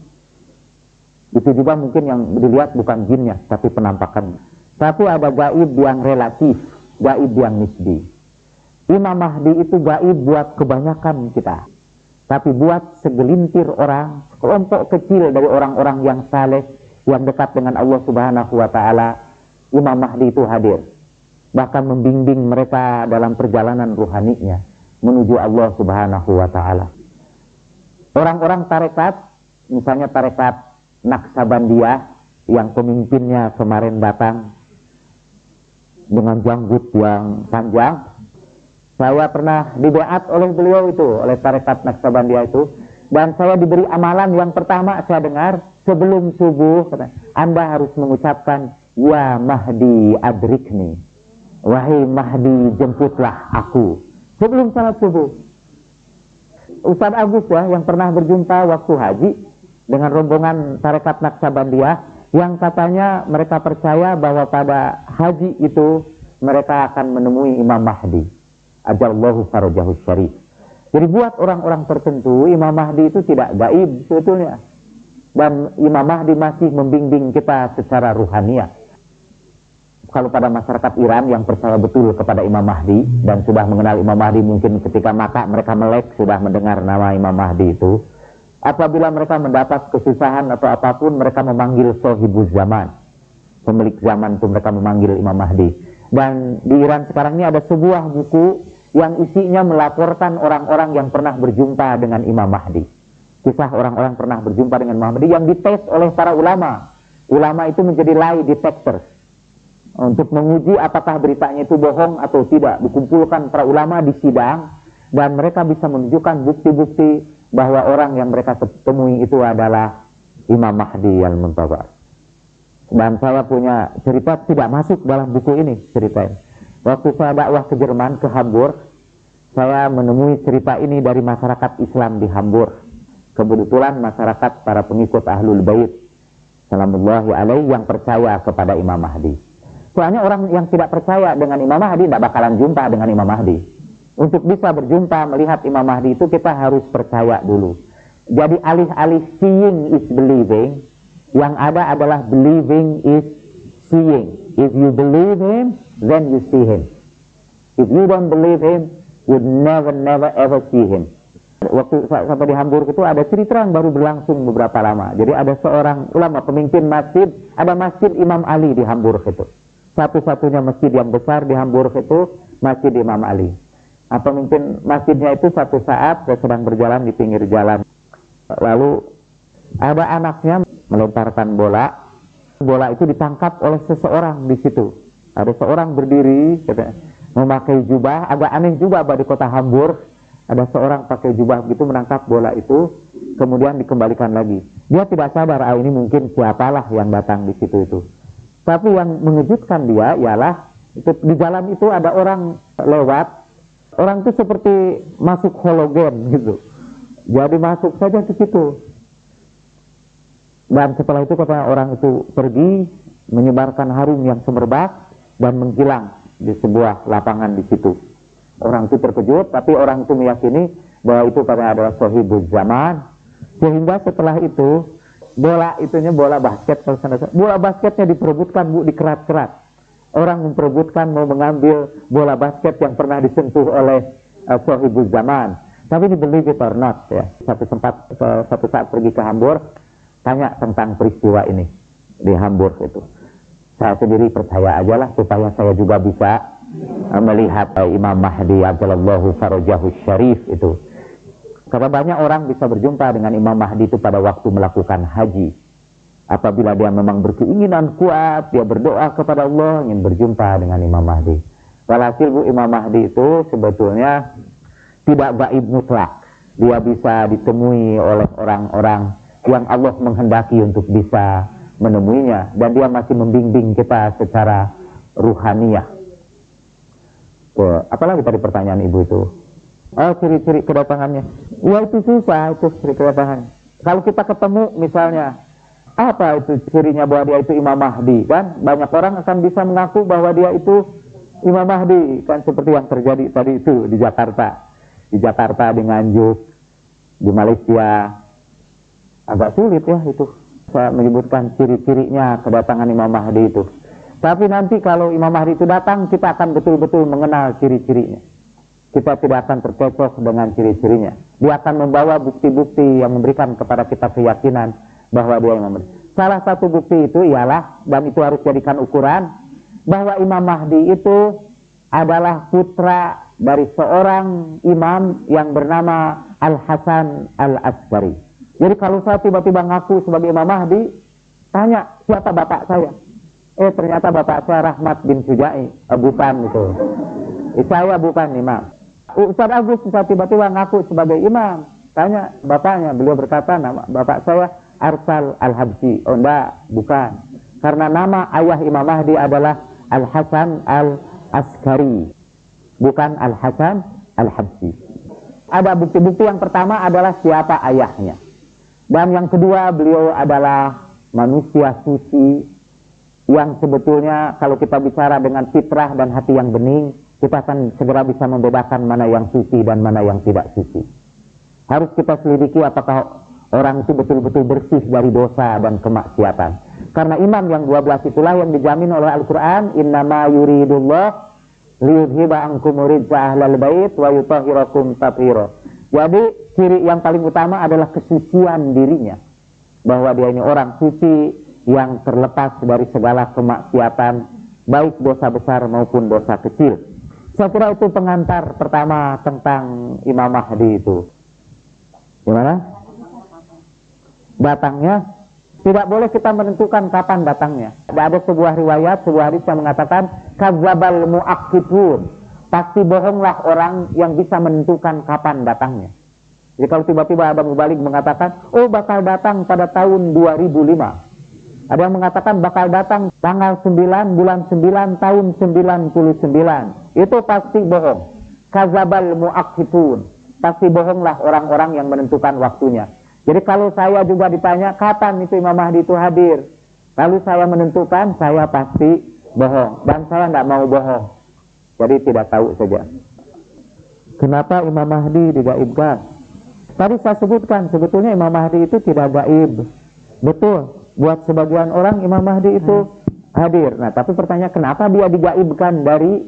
Itu juga mungkin yang dilihat bukan jinnya, tapi penampakannya. Tapi ada gaib yang relatif, gaib yang nisbi. Imam Mahdi itu gaib buat kebanyakan kita. Tapi buat segelintir orang, kelompok kecil dari orang-orang yang saleh, yang dekat dengan Allah Subhanahu wa Ta'ala, Imam Mahdi itu hadir, bahkan membimbing mereka dalam perjalanan ruhaninya menuju Allah Subhanahu wa Ta'ala. Orang-orang tarekat, misalnya tarekat Naksabandiyah yang pemimpinnya kemarin datang dengan janggut yang panjang. Saya pernah dibeat oleh beliau itu, oleh tarekat Naksabandiyah itu, dan saya diberi amalan yang pertama saya dengar sebelum subuh, Anda harus mengucapkan ya Mahdi adrikni, wahai Mahdi jemputlah aku, sebelum salat subuh. Ustaz Agus ya, yang pernah berjumpa waktu haji dengan rombongan tarekat Naksabandiyah, yang katanya mereka percaya bahwa pada haji itu mereka akan menemui Imam Mahdi ajallahu farajahu syarif. Jadi buat orang-orang tertentu Imam Mahdi itu tidak gaib sebetulnya, dan Imam Mahdi masih membimbing kita secara ruhaniyah. Kalau pada masyarakat Iran yang percaya betul kepada Imam Mahdi dan sudah mengenal Imam Mahdi, mungkin ketika maka mereka melek sudah mendengar nama Imam Mahdi itu, apabila mereka mendapat kesusahan atau apapun, mereka memanggil Sohibuz Zaman, pemilik zaman itu mereka memanggil Imam Mahdi. Dan di Iran sekarang ini ada sebuah buku yang isinya melaporkan orang-orang yang pernah berjumpa dengan Imam Mahdi. Kisah orang-orang pernah berjumpa dengan Imam Mahdi yang dites oleh para ulama. Ulama itu menjadi lie detector untuk menguji apakah beritanya itu bohong atau tidak. Dikumpulkan para ulama di sidang dan mereka bisa menunjukkan bukti-bukti bahwa orang yang mereka temui itu adalah Imam Mahdi al-Muntazar. Dan saya punya cerita tidak masuk dalam buku ini ceritanya. Waktu saya dakwah ke Jerman, ke Hamburg, saya menemui cerita ini dari masyarakat Islam di Hamburg. Kebetulan masyarakat para pengikut Ahlul Bait salamullahi alaihi yang percaya kepada Imam Mahdi. Soalnya orang yang tidak percaya dengan Imam Mahdi tidak bakalan jumpa dengan Imam Mahdi. Untuk bisa berjumpa melihat Imam Mahdi itu kita harus percaya dulu. Jadi alih-alih seeing is believing, yang ada adalah believing is seeing. If you believe him, then you see him. If you don't believe him, you never ever see him. Waktu sampai di Hamburg itu ada cerita yang baru berlangsung beberapa lama. Jadi ada seorang ulama pemimpin masjid, ada masjid Imam Ali di Hamburg itu. Satu-satunya masjid yang besar di Hamburg itu masjid Imam Ali. Pemimpin masjidnya itu satu saat saya sedang berjalan di pinggir jalan. Lalu ada anaknya melemparkan bola. Bola itu ditangkap oleh seseorang di situ. Ada seorang berdiri, memakai jubah, agak aneh juga di kota Hamburg. Ada seorang pakai jubah begitu menangkap bola itu, kemudian dikembalikan lagi. Dia tidak sadar, ini mungkin siapalah yang datang di situ itu. Tapi yang mengejutkan dia ialah itu, di jalan itu ada orang lewat. Orang itu seperti masuk hologen gitu. Jadi masuk saja ke situ. Dan setelah itu kata orang itu pergi menyebarkan harum yang semerbak dan menghilang di sebuah lapangan di situ. Orang itu terkejut, tapi orang itu meyakini bahwa itu karena adalah Sohibuz Zaman. Sehingga setelah itu bola itunya bola basket, bola basketnya diperebutkan dikerat-kerat. Orang memperebutkan mau mengambil bola basket yang pernah disentuh oleh Sohibuz Zaman. Tapi di believe it or not ya. Satu saat pergi ke Hamburg, tanya tentang peristiwa ini di Hamburg itu. Saya sendiri percaya aja lah supaya saya juga bisa melihat Imam Mahdi ajallahu farajahu syarif itu. Karena banyak orang bisa berjumpa dengan Imam Mahdi itu pada waktu melakukan haji. Apabila dia memang berkeinginan kuat, dia berdoa kepada Allah ingin berjumpa dengan Imam Mahdi. Walhasil Imam Mahdi itu sebetulnya tidak gaib mutlak. Dia bisa ditemui oleh orang-orang yang Allah menghendaki untuk bisa menemuinya, dan dia masih membimbing kita secara ruhaniyah. Apalagi tadi pertanyaan ibu itu? Ciri-ciri kedatangannya. Ya itu susah, itu ciri kedatangan. Kalau kita ketemu misalnya, apa itu cirinya bahwa dia itu Imam Mahdi? Kan banyak orang akan bisa mengaku bahwa dia itu Imam Mahdi, kan seperti yang terjadi tadi itu di Jakarta. Di Jakarta, di Nganjuk, di Malaysia. Agak sulit ya itu saya menyebutkan ciri-cirinya kedatangan Imam Mahdi itu. Tapi nanti kalau Imam Mahdi itu datang, kita akan betul-betul mengenal ciri-cirinya. Kita tidak akan tercocok dengan ciri-cirinya. Dia akan membawa bukti-bukti yang memberikan kepada kita keyakinan bahwa dia Imam Mahdi. Salah satu bukti itu ialah, dan itu harus jadikan ukuran, bahwa Imam Mahdi itu adalah putra dari seorang imam yang bernama Al-Hasan Al-Askari. Jadi kalau saya tiba-tiba ngaku sebagai Imam Mahdi, tanya siapa bapak saya? Ternyata bapak saya Rahmat bin Sujai. Bukan itu. Saya bukan imam. Ustaz Agus bisa tiba-tiba ngaku sebagai imam. Tanya bapaknya, beliau berkata nama bapak saya Arsal Al-Habsyi. Oh enggak, bukan. Karena nama ayah Imam Mahdi adalah Al-Hasan Al-Askari, bukan Al-Hasan Al-Habsyi. Ada bukti-bukti. Yang pertama adalah siapa ayahnya. Dan yang kedua, beliau adalah manusia suci yang sebetulnya kalau kita bicara dengan fitrah dan hati yang bening, kita akan segera bisa membedakan mana yang suci dan mana yang tidak suci. Harus kita selidiki apakah orang itu betul-betul bersih dari dosa dan kemaksiatan. Karena iman yang 12 itulah yang dijamin oleh Al-Quran, innama yuridullah liyudhiba ankum rijsa ahlal bait wa yutahhirakum tathira. Jadi ciri yang paling utama adalah kesucian dirinya, bahwa dia ini orang suci yang terlepas dari segala kemaksiatan, baik dosa besar maupun dosa kecil. Saya kira itu pengantar pertama tentang Imam Mahdi itu. Gimana? Datangnya, tidak boleh kita menentukan kapan datangnya. Ada sebuah riwayat, sebuah hadis yang mengatakan kadzabal mu'aqqitun, pasti bohonglah orang yang bisa menentukan kapan datangnya. Jadi kalau tiba-tiba Abang Mubalik mengatakan, oh bakal datang pada tahun 2005. Ada yang mengatakan bakal datang tanggal 9 bulan 9 tahun 99. Itu pasti bohong. Kadzabal mu'aqqitun, pasti bohonglah orang-orang yang menentukan waktunya. Jadi kalau saya juga ditanya kapan itu Imam Mahdi itu hadir, lalu saya menentukan, saya pasti bohong. Dan saya tidak mau bohong. Jadi tidak tahu saja. Kenapa Imam Mahdi digaibkan? Tadi saya sebutkan, sebetulnya Imam Mahdi itu tidak gaib. Betul, buat sebagian orang Imam Mahdi itu hadir. Nah, tapi pertanyaan kenapa dia digaibkan dari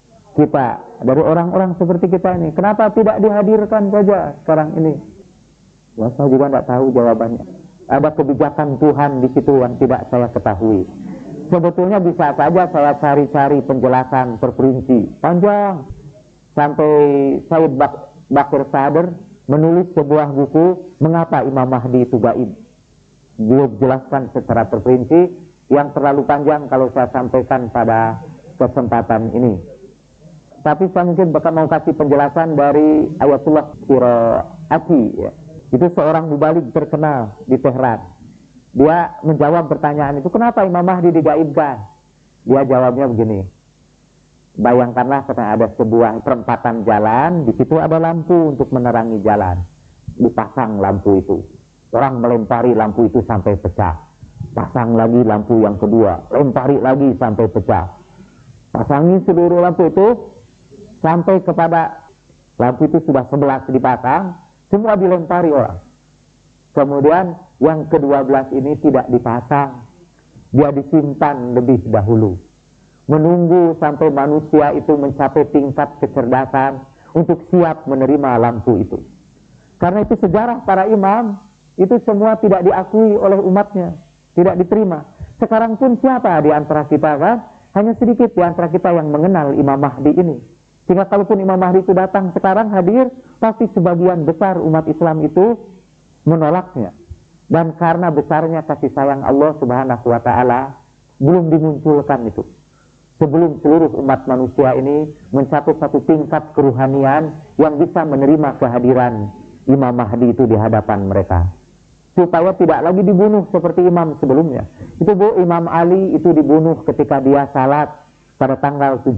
kita, dari orang-orang seperti kita ini? Kenapa tidak dihadirkan saja sekarang ini? Ya, saya juga tidak tahu jawabannya. Ada kebijakan Tuhan di situ yang tidak saya ketahui. Sebetulnya bisa saja saya cari-cari penjelasan terperinci panjang sampai Sayyid Bakir Sadr menulis sebuah buku mengapa Imam Mahdi itu gaib. Beliau jelaskan secara terperinci yang terlalu panjang kalau saya sampaikan pada kesempatan ini. Tapi saya mungkin bakal mau kasih penjelasan dari Ayatullah Qiraati, ya. Itu seorang mubalik terkenal di Tehran. Dia menjawab pertanyaan itu, kenapa Imam Mahdi digaibkan? Dia jawabnya begini, bayangkanlah ada sebuah perempatan jalan, di situ ada lampu untuk menerangi jalan. Dipasang lampu itu. Orang melempari lampu itu sampai pecah. Pasang lagi lampu yang kedua, lempari lagi sampai pecah. Pasangi seluruh lampu itu sampai kepada lampu itu sudah 11 dipasang, semua dilempari orang. Kemudian yang ke-12 ini tidak dipasang, dia disimpan lebih dahulu, menunggu sampai manusia itu mencapai tingkat kecerdasan untuk siap menerima lampu itu. Karena itu sejarah para imam itu semua tidak diakui oleh umatnya, tidak diterima. Sekarang pun siapa di antara kita, kan? Hanya sedikit di antara kita yang mengenal Imam Mahdi ini. Sehingga kalaupun Imam Mahdi itu datang sekarang hadir, pasti sebagian besar umat Islam itu menolaknya. Dan karena besarnya kasih sayang Allah Subhanahu wa Ta'ala, belum dimunculkan itu. Sebelum seluruh umat manusia ini mencapai satu tingkat keruhanian yang bisa menerima kehadiran Imam Mahdi itu di hadapan mereka. Supaya tidak lagi dibunuh seperti imam sebelumnya. Itu Imam Ali itu dibunuh ketika dia salat pada tanggal 17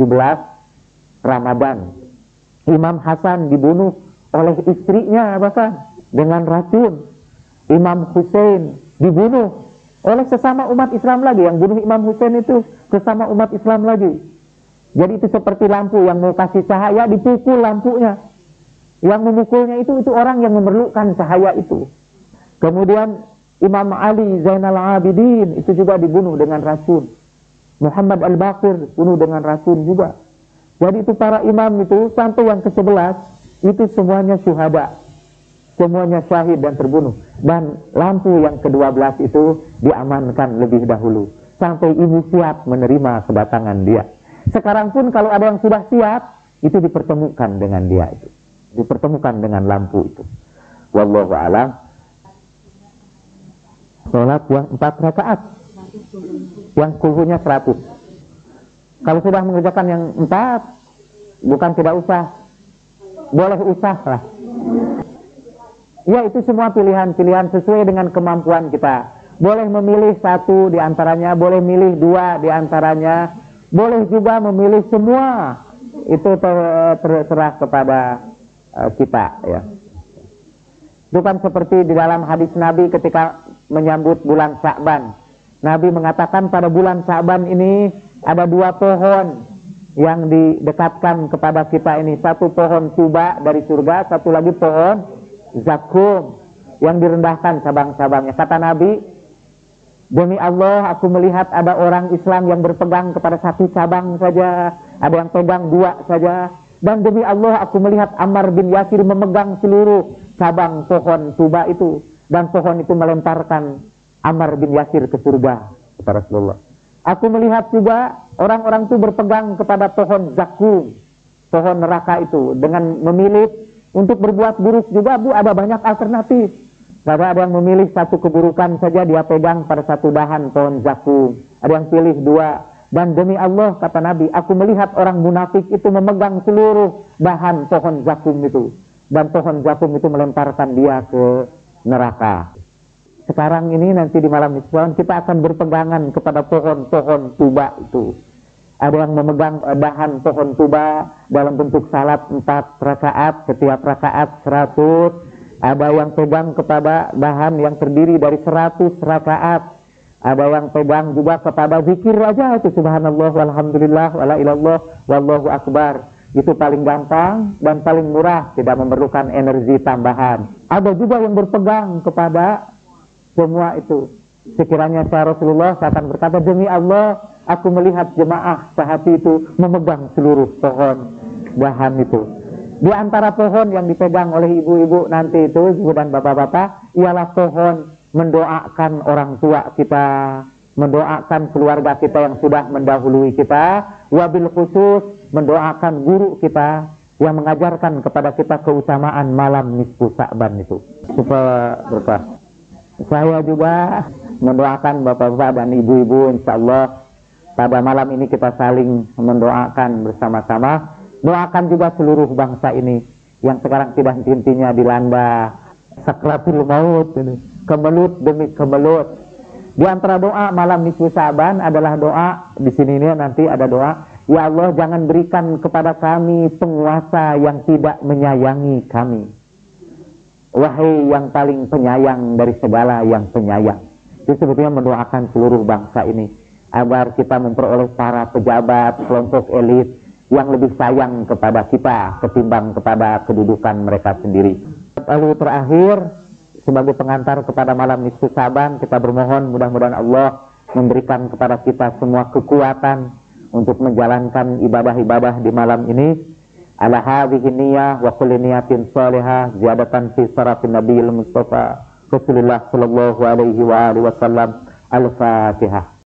Ramadan. Imam Hasan dibunuh oleh istrinya bahkan dengan racun. Imam Hussein dibunuh oleh sesama umat Islam lagi. Yang bunuh Imam Hussein itu sesama umat Islam lagi. Jadi itu seperti lampu yang mau kasih cahaya, dipukul lampunya. Yang memukulnya itu orang yang memerlukan cahaya itu. Kemudian Imam Ali Zainal Abidin itu juga dibunuh dengan racun. Muhammad Al-Baqir bunuh dengan racun juga. Jadi itu para imam itu sampai yang ke-11 itu semuanya syuhada, semuanya syahid dan terbunuh. Dan lampu yang ke-12 itu diamankan lebih dahulu sampai ibu siap menerima kedatangan dia. Sekarang pun kalau ada yang sudah siap, itu dipertemukan dengan dia itu, dipertemukan dengan lampu itu. Wallahu a'lam. Sholat 4 rakaat yang kulhunya 100. Kalau sudah mengerjakan yang 4, bukan tidak usah, boleh usah lah. Ya, itu semua pilihan-pilihan sesuai dengan kemampuan kita. Boleh memilih 1 di antaranya, boleh milih 2 di antaranya, boleh juga memilih semua. Itu terserah kepada kita, ya. Itu kan seperti di dalam hadis Nabi ketika menyambut bulan Sya'ban. Nabi mengatakan pada bulan Sya'ban ini ada 2 pohon yang didekatkan kepada kita ini. Satu pohon tuba dari surga, satu lagi pohon zakum yang direndahkan cabang-cabangnya. Kata Nabi, demi Allah aku melihat ada orang Islam yang berpegang kepada 1 cabang saja, ada yang pegang 2 saja. Dan demi Allah aku melihat Ammar bin Yasir memegang seluruh cabang pohon tuba itu. Dan pohon itu melemparkan Ammar bin Yasir ke surga, kata Rasulullah. Aku melihat juga orang-orang itu berpegang kepada pohon zakum, pohon neraka itu, dengan memilih untuk berbuat buruk juga, Bu, ada banyak alternatif. Karena ada yang memilih 1 keburukan saja, dia pegang pada 1 dahan pohon zakum. Ada yang pilih 2. Dan demi Allah, kata Nabi, aku melihat orang munafik itu memegang seluruh dahan pohon zakum itu. Dan pohon zakum itu melemparkan dia ke neraka. Sekarang ini nanti di malam nisfuan kita akan berpegangan kepada pohon-pohon tuba itu. Ada yang memegang dahan pohon tuba dalam bentuk salat 4 rakaat, setiap rakaat 100. Ada yang pegang kepada dahan yang terdiri dari 100 rakaat. Ada yang pegang juga kepada zikir aja itu, subhanallah walhamdulillah wala ilallah wallahu akbar. Itu paling gampang dan paling murah, tidak memerlukan energi tambahan. Ada juga yang berpegang kepada semua itu. Sekiranya saya Rasulullah, saya akan berkata, demi Allah aku melihat jemaah sehati itu memegang seluruh pohon dahan itu. Di antara pohon yang dipegang oleh ibu-ibu nanti itu, ibu dan bapak-bapak, ialah pohon mendoakan orang tua kita, mendoakan keluarga kita yang sudah mendahului kita, wabil khusus mendoakan guru kita yang mengajarkan kepada kita keutamaan malam nisfu Sya'ban itu, supaya berkah. Saya juga mendoakan bapak-bapak dan ibu-ibu, insya Allah pada malam ini kita saling mendoakan bersama-sama. Doakan juga seluruh bangsa ini yang sekarang tidak henti-hentinya dilanda sakratul maut ini, kemelut demi kemelut. Di antara doa malam nisfu Sya'ban adalah doa, di sini ini nanti ada doa, ya Allah jangan berikan kepada kami penguasa yang tidak menyayangi kami. Wahai yang paling penyayang dari segala yang penyayang. Itu sebetulnya mendoakan seluruh bangsa ini agar kita memperoleh para pejabat, kelompok elit yang lebih sayang kepada kita ketimbang kepada kedudukan mereka sendiri. Lalu terakhir, sebagai pengantar kepada malam nisfu Sya'ban, kita bermohon mudah-mudahan Allah memberikan kepada kita semua kekuatan untuk menjalankan ibadah-ibadah di malam ini. Ala hadhihi niyyah wa kulli niyatin salihah ziyadatan fi sarafin nabiyil mustafa Rasulullah sallallahu alaihi wa alihi wasallam. Al-Fatihah.